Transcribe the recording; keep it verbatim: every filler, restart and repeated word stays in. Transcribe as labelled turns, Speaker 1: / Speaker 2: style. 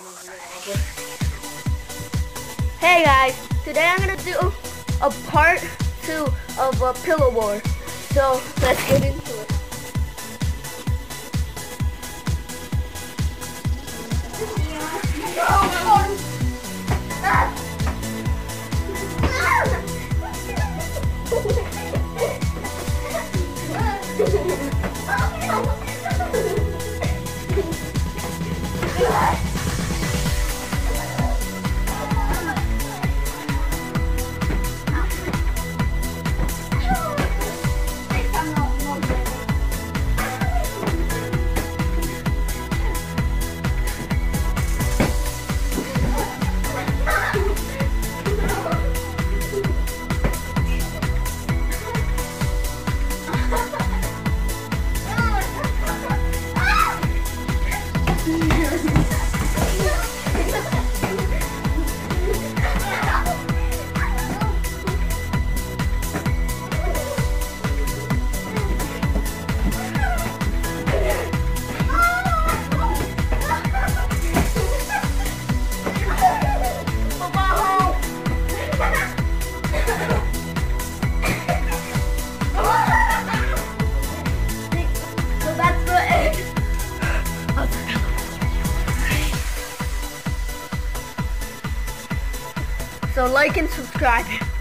Speaker 1: Hey guys, today I'm gonna do a part two of a pillow war. So let's get into it. So like and subscribe.